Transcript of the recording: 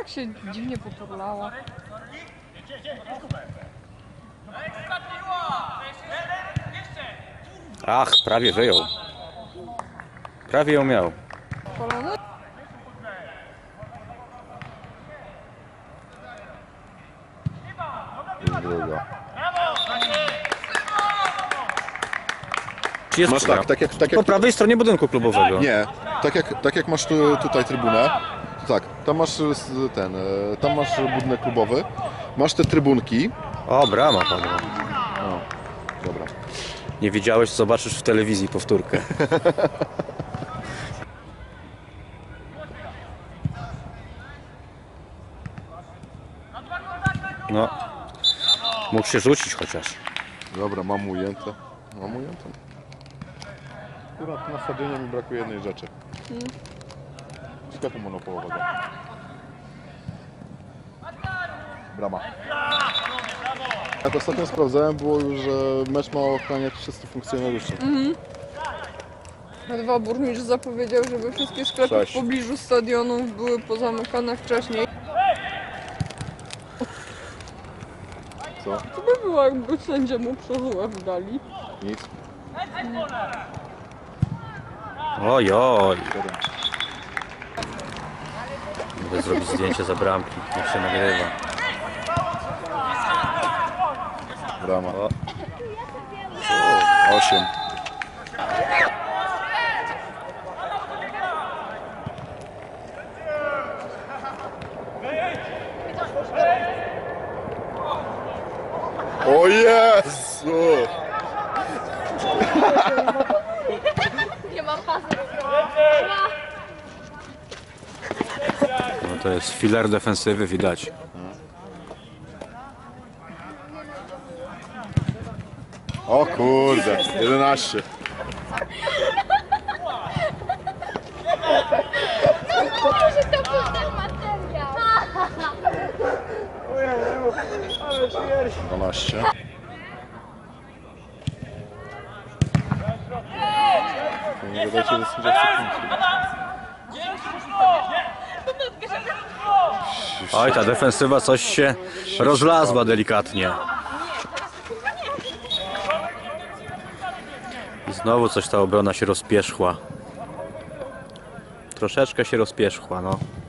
Tak się dziwnie poturlała. Ach, prawie wyjął. Prawie ją miał. Polony? Już druga. Czy jest Masz tak jak po prawej stronie budynku klubowego. nie, tak jak masz tutaj trybunę, to tak, tam masz tam masz budynek klubowy, masz te trybunki. O, brama padła. O, dobra. Nie widziałeś, zobaczysz w telewizji powtórkę. No, mógł się rzucić chociaż. Dobra, mam ujęte. Mam ujęte. Akurat na stadionie mi brakuje jednej rzeczy. Sklepu monopolowego. Brama. Jak ostatnio sprawdzałem, było już, że mecz ma ochraniać 300 funkcjonariuszy. Chyba burmistrz zapowiedział, żeby wszystkie sklepy 6. w pobliżu stadionów były pozamykane wcześniej. Co? Co by było, jakby sędziemu przeżyłek dali? Nic. Oj, oj. Siedem. Mogę zrobić zdjęcie za bramki, jak się nagrywa. Brama. O. 8. O Jezu! Nie mam pasy. No to jest filar defensywy, widać. O kurde, 11. Może to był ten materiał. 12. Nie gadajcie, że sędzia Oj, ta defensywa coś się rozlazła delikatnie. I znowu coś ta obrona się rozpierzchła. Troszeczkę się rozpierzchła, no.